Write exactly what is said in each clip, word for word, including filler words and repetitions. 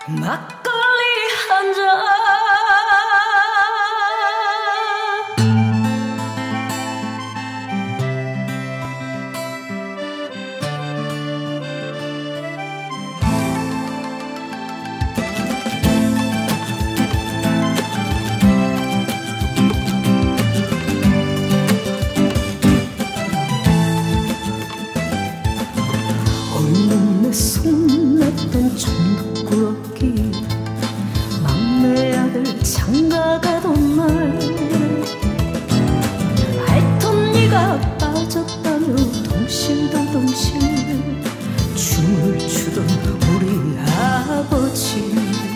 막걸리 한 잔. 얼른 내 손냈던 천덕꾸러기 막내 아들 장가가던 날 알던 네가 빠졌다며 덩실덩덩실 춤을 추던 우리 아버지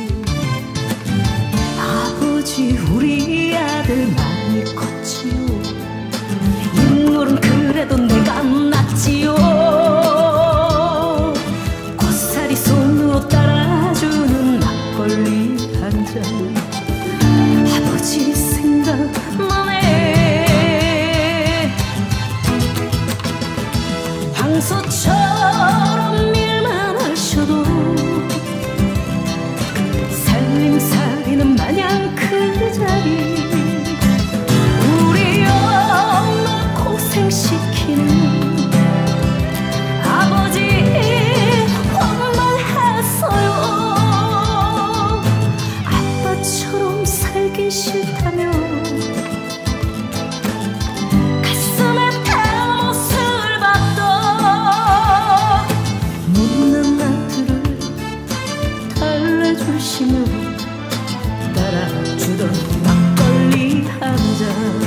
아버지 우리 아들 많이 컸지요. 인물은 그래도 내가 낫지요. 따라주는 막걸리 한 잔. 아버지 생각나네. 황소처럼 일만 하셔도 살림살이는 마냥 그 자리. 우리 엄마 고생시키는 싫다며 가슴에 타못을 받던 못난 아들을 달래주시며 따라주던 막걸리 한 잔.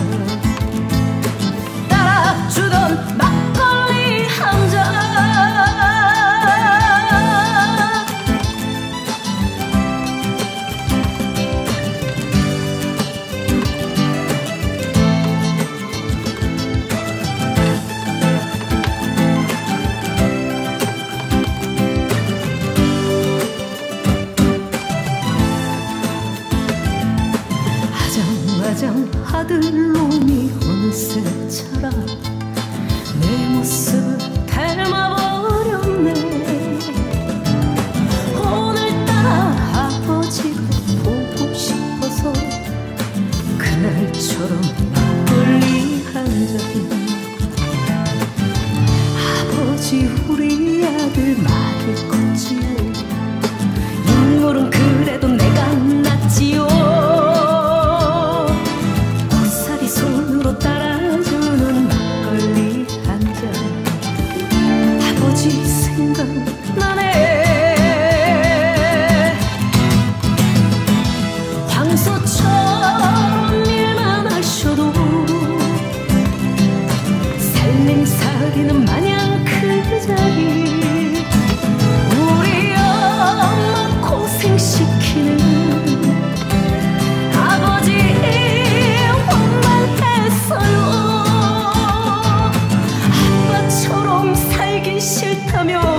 따라주던 막걸리 한 잔. 가장 아들놈이 어느새 자라 내 모습을 닮아버렸네. 오늘따라 아버지가 보고 싶어서 그날처럼 막걸리 한 잔. 아버지 우리 아들 많이 컸지요. 인물은 그래도 내가 낫지요. 따라주는 막걸리 한 잔. 아버지 생각나네. 황소처럼 일만 하셔도 살림살이는 마냥 그 자리. 우리 엄마 고생시키는 아버지 아빠처럼 살기 싫다며